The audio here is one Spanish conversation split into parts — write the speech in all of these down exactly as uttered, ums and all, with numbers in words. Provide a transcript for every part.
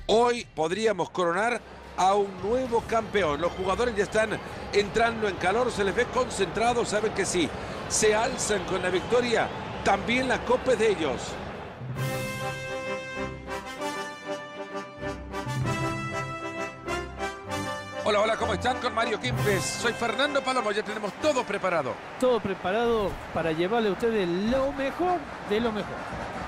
Hoy podríamos coronar a un nuevo campeón. Los jugadores ya están entrando en calor, se les ve concentrados, saben que sí, se alzan con la victoria, también la copa es de ellos. Hola, hola, ¿cómo están? Con Mario Kempes. Soy Fernando Palomo, ya tenemos todo preparado. Todo preparado para llevarle a ustedes lo mejor de lo mejor.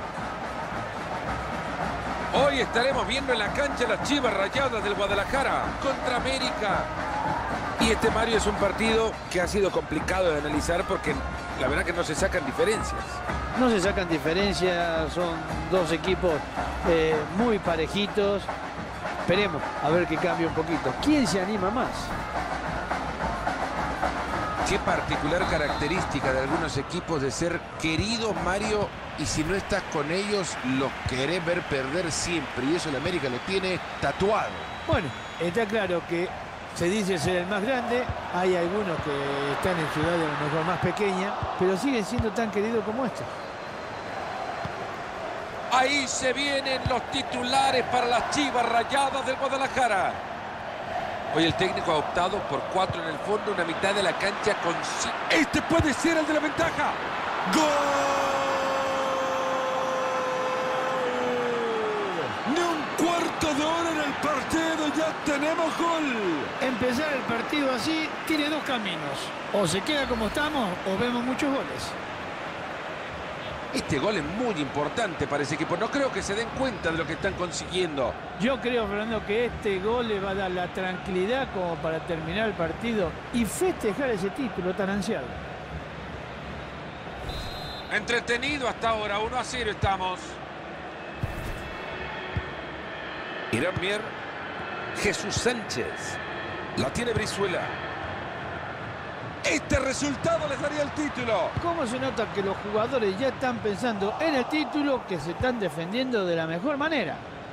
Hoy estaremos viendo en la cancha las Chivas Rayadas del Guadalajara contra América. Y este, Mario, es un partido que ha sido complicado de analizar porque la verdad que no se sacan diferencias. No se sacan diferencias, son dos equipos eh, muy parejitos. Esperemos a ver que cambie un poquito. ¿Quién se anima más? Qué particular característica de algunos equipos de ser queridos, Mario, y si no estás con ellos, los querés ver perder siempre. Y eso el América lo tiene tatuado. Bueno, está claro que se dice ser el más grande. Hay algunos que están en ciudades a lo mejor más pequeñas, pero siguen siendo tan queridos como estos. Ahí se vienen los titulares para las Chivas Rayadas del Guadalajara. Hoy el técnico ha optado por cuatro en el fondo, una mitad de la cancha con... Este puede ser el de la ventaja. ¡Gol! Ni un cuarto de hora en el partido, ya tenemos gol. Empezar el partido así tiene dos caminos. O se queda como estamos o vemos muchos goles. Este gol es muy importante para ese equipo. No creo que se den cuenta de lo que están consiguiendo. Yo creo, Fernando, que este gol le va a dar la tranquilidad como para terminar el partido y festejar ese título tan ansiado. Entretenido hasta ahora, uno a cero estamos. Irán Mier, Jesús Sánchez. La tiene Brizuela. Este resultado les daría el título. ¿Cómo se nota que los jugadores ya están pensando en el título, que se están defendiendo de la mejor manera?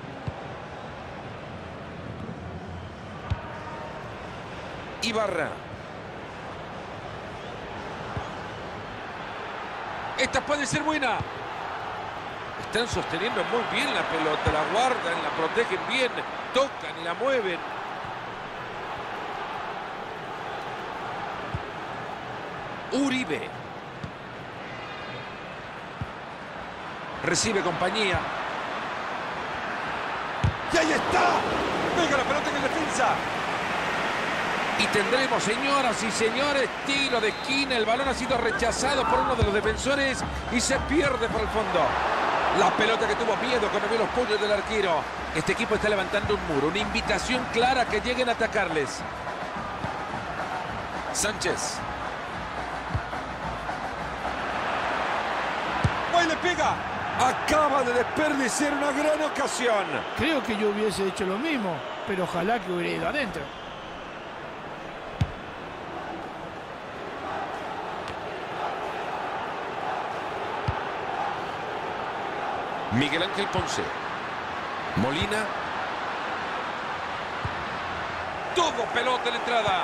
Ibarra. Esta puede ser buena. Están sosteniendo muy bien la pelota, la guardan, la protegen bien, tocan y la mueven. Uribe. Recibe compañía. ¡Y ahí está! ¡Pega la pelota en la defensa! Y tendremos, señoras y señores, tiro de esquina. El balón ha sido rechazado por uno de los defensores y se pierde por el fondo. La pelota que tuvo miedo cuando vio los puños del arquero. Este equipo está levantando un muro. Una invitación clara a que lleguen a atacarles. Sánchez. ¡Ahí le pega! Acaba de desperdiciar una gran ocasión. Creo que yo hubiese hecho lo mismo, pero ojalá que hubiera ido adentro. Miguel Ángel Ponce. Molina. Todo pelota en la entrada.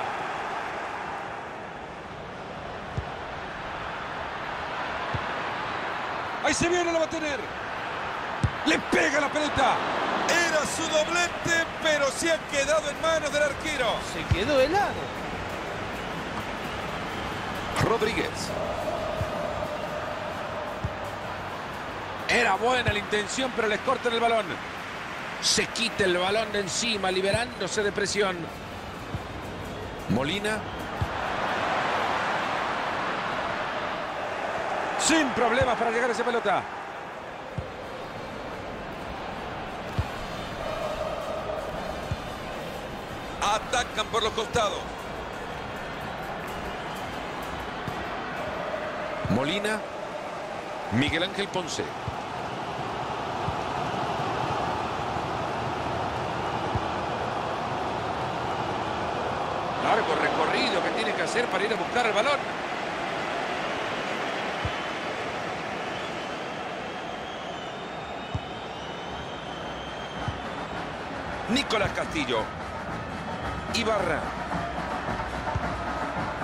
Ahí se viene, la va a tener. Le pega la pelota. Era su doblete, pero se ha quedado en manos del arquero. Se quedó helado. Rodríguez. Era buena la intención, pero les cortan el balón. Se quita el balón de encima, liberándose de presión. Molina. Sin problemas para llegar a esa pelota. Atacan por los costados. Molina. Miguel Ángel Ponce. Largo recorrido que tiene que hacer para ir a buscar el balón. Nicolás Castillo. Ibarra.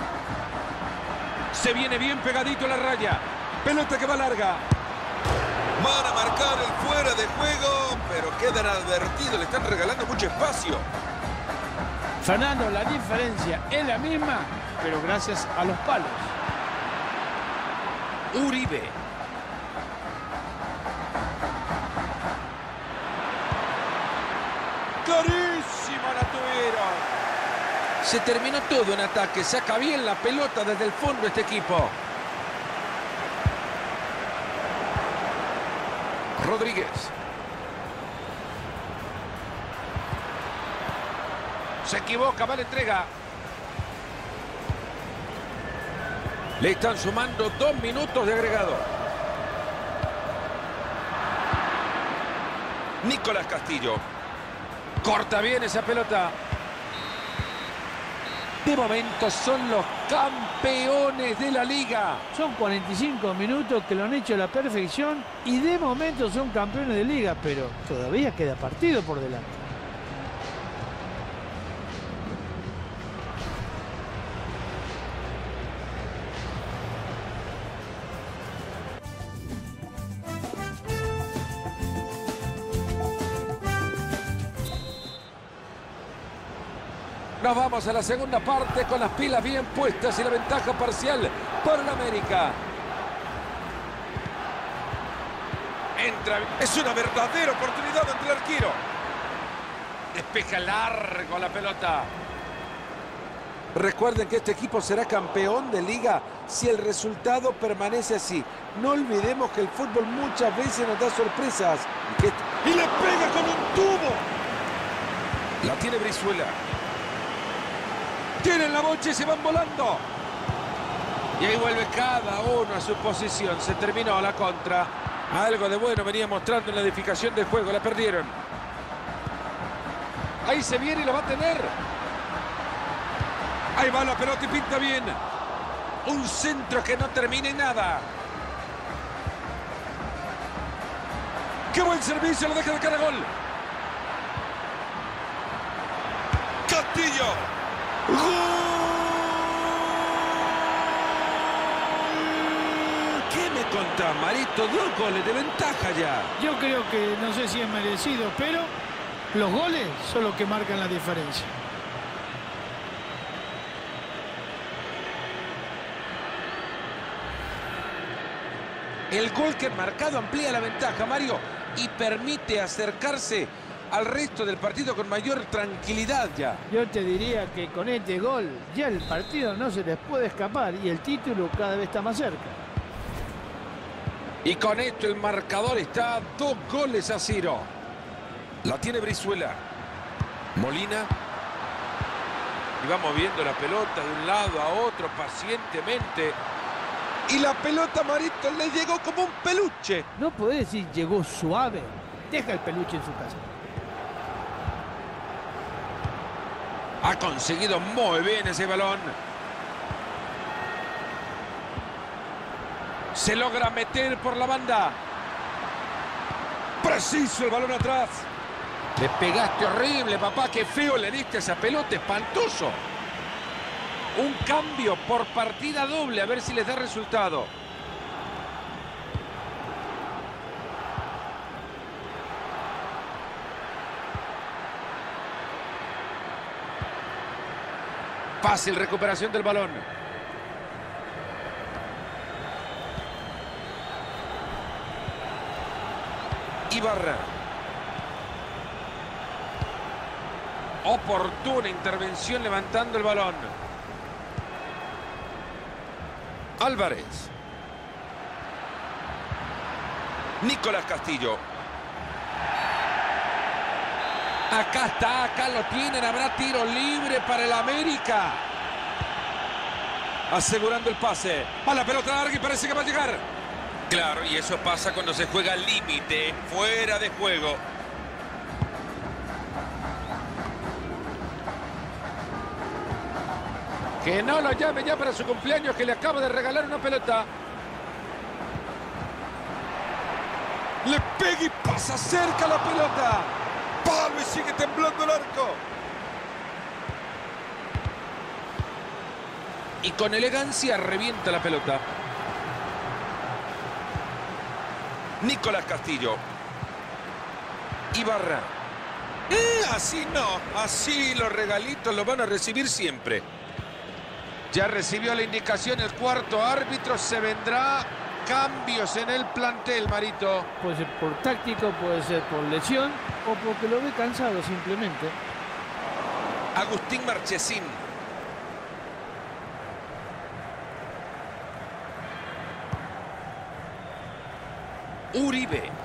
Se viene bien pegadito a la raya. Pelota que va larga. Van a marcar el fuera de juego, pero quedan advertidos, le están regalando mucho espacio. Fernando, la diferencia es la misma, pero gracias a los palos. Uribe. Clarísima la tuvieron. Se terminó todo en ataque. Saca bien la pelota desde el fondo este equipo. Rodríguez. Se equivoca, va la entrega. Le están sumando dos minutos de agregado. Nicolás Castillo. Corta bien esa pelota. De momento son los campeones de la liga. Son cuarenta y cinco minutos que lo han hecho a la perfección y de momento son campeones de liga, pero todavía queda partido por delante. Nos vamos a la segunda parte con las pilas bien puestas y la ventaja parcial por el América. Entra. Es una verdadera oportunidad ante el arquero. Despeja largo la pelota. Recuerden que este equipo será campeón de liga si el resultado permanece así. No olvidemos que el fútbol muchas veces nos da sorpresas. Y, que... y le pega con un tubo. La tiene Brizuela. Tienen la bocha y se van volando. Y ahí vuelve cada uno a su posición. Se terminó la contra. Algo de bueno venía mostrando en la edificación del juego. La perdieron. Ahí se viene y la va a tener. Ahí va la pelota y pinta bien. Un centro que no termina en nada. ¡Qué buen servicio! Lo deja de cara a gol. Castillo. ¡Gol! ¿Qué me contás, Marito? Dos goles de ventaja ya. Yo creo que no sé si es merecido, pero los goles son los que marcan la diferencia. El gol que ha marcado amplía la ventaja, Mario, y permite acercarse al resto del partido con mayor tranquilidad ya. Yo te diría que con este gol ya el partido no se les puede escapar y el título cada vez está más cerca. Y con esto el marcador está a dos goles a cero. La tiene Brizuela. Molina. Y va moviendo la pelota de un lado a otro pacientemente. Y la pelota, Marito, le llegó como un peluche. No podés decir llegó suave. Deja el peluche en su casa. Ha conseguido muy bien ese balón. Se logra meter por la banda. Preciso el balón atrás. Le pegaste horrible, papá. Qué feo le diste esa pelota, espantoso. Un cambio por partida doble, a ver si les da resultado. Fácil recuperación del balón. Ibarra. Oportuna intervención levantando el balón. Álvarez. Nicolás Castillo. Acá está, acá lo tienen. Habrá tiro libre para el América. Asegurando el pase. A la pelota larga y parece que va a llegar. Claro, y eso pasa cuando se juega al límite, fuera de juego. Que no lo llame ya para su cumpleaños, que le acaba de regalar una pelota. Le pega y pasa cerca la pelota. Palo y sigue temblando el arco. Y con elegancia revienta la pelota. Nicolás Castillo. Ibarra. Eh, así no. Así los regalitos los van a recibir siempre. Ya recibió la indicación el cuarto árbitro. Se vendrá cambios en el plantel, Marito. Puede ser por táctico, puede ser por lesión o porque lo ve cansado simplemente. Agustín Marchesín. Uribe.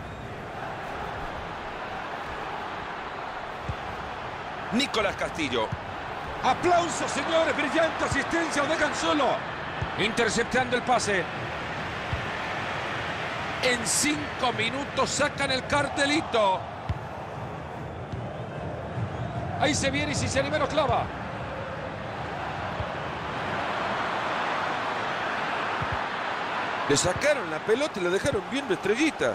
Nicolás Castillo. Aplausos, señores. Brillante asistencia. Lo dejan solo. Interceptando el pase. En cinco minutos sacan el cartelito. Ahí se viene y si se anima lo clava. Le sacaron la pelota y lo dejaron viendo estrellitas.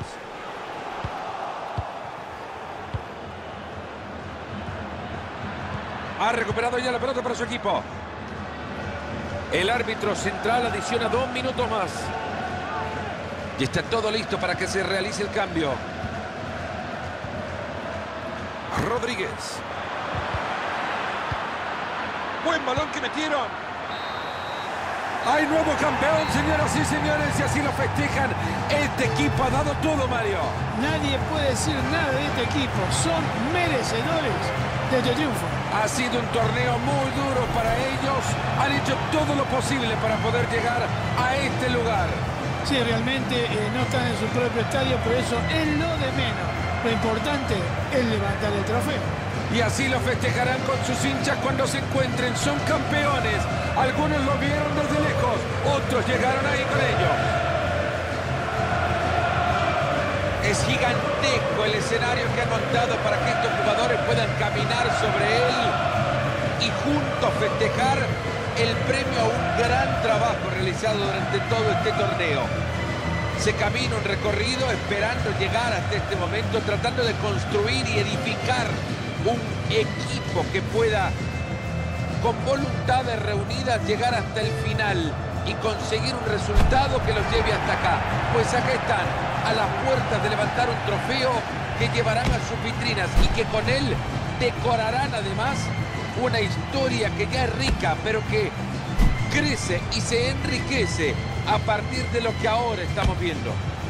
Ha recuperado ya la pelota para su equipo. El árbitro central adiciona dos minutos más. Y está todo listo para que se realice el cambio. Rodríguez. Buen balón que metieron. Hay nuevo campeón, señoras y señores, y así lo festejan. Este equipo ha dado todo, Mario. Nadie puede decir nada de este equipo. Son merecedores de este triunfo. Ha sido un torneo muy duro para ellos. Han hecho todo lo posible para poder llegar a este lugar. Sí, realmente eh, no están en su propio estadio, pero eso es lo de menos. Lo importante es levantar el trofeo. Y así lo festejarán con sus hinchas cuando se encuentren. Son campeones. Algunos lo vieron desde lejos, otros llegaron ahí con ellos. Es gigantesco el escenario que ha montado para que estos jugadores puedan caminar sobre él y juntos festejar el premio a un gran trabajo realizado durante todo este torneo. Se camina un recorrido esperando llegar hasta este momento, tratando de construir y edificar un equipo que pueda, con voluntades reunidas, llegar hasta el final y conseguir un resultado que los lleve hasta acá. Pues acá están, a las puertas de levantar un trofeo que llevarán a sus vitrinas y que con él decorarán además una historia que ya es rica, pero que crece y se enriquece a partir de lo que ahora estamos viendo.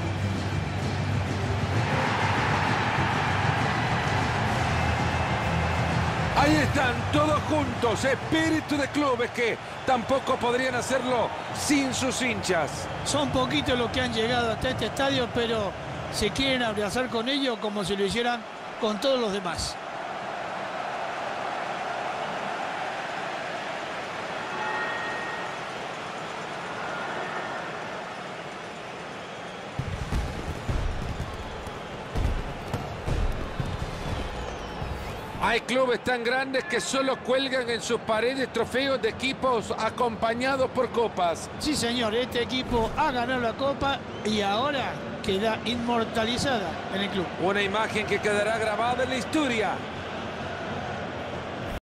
Ahí están todos juntos, espíritu de clubes que tampoco podrían hacerlo sin sus hinchas. Son poquitos los que han llegado hasta este estadio, pero se quieren abrazar con ellos como si lo hicieran con todos los demás. Hay clubes tan grandes que solo cuelgan en sus paredes trofeos de equipos acompañados por copas. Sí, señor, este equipo ha ganado la copa y ahora queda inmortalizada en el club. Una imagen que quedará grabada en la historia.